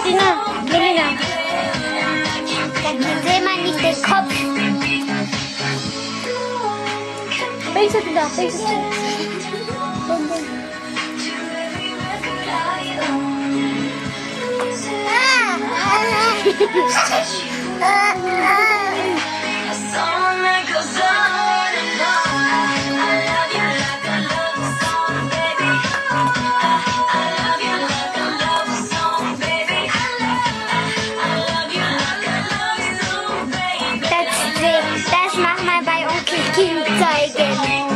Christina, Melina. Dann sehen wir nicht den Kopf. Welches du da? Welches du? Das mach mal bei Onkel Kim zeigen.